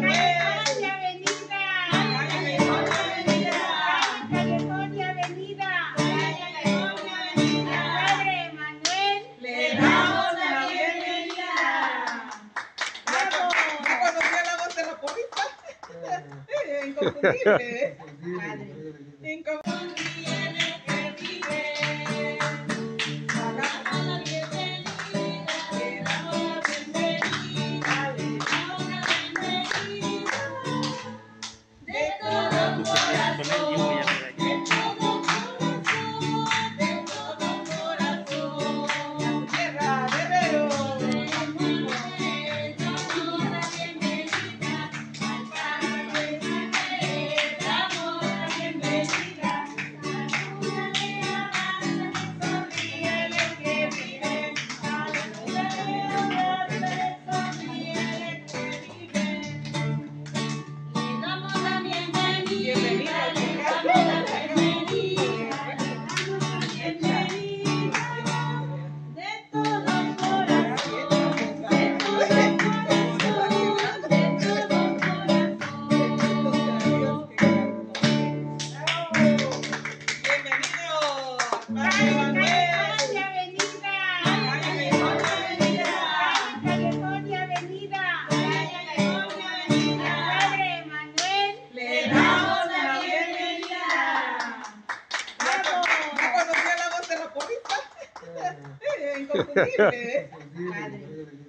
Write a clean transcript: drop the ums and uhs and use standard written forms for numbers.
California Avenida. California Avenida. Padre Manuel, Le damos la bienvenida. ¿Ya conocía la voz de la porrista? Inconfundible, ¿eh? Inconfundible que vive. Damos la bienvenida, le damos la bienvenida, le damos la bienvenida. De todo corazón, de todo corazón, de todo corazón. A tu tierra, Guerrero. Damos la bienvenida al Padre Manuel, damos la bienvenida. Salúdale, abrázale, sonríele que vive. Salúdale, abrázale, sonríele que vive. Le damos la bienvenida, le damos la bienvenida, le damos la bienvenida. De todo corazón, de todo corazón, de todo corazón. Bienvenido, California Avenida. Padre Manuel, le damos la bienvenida. ¿Ya conocía la voz de la porrista? Inconfundible, ¿eh?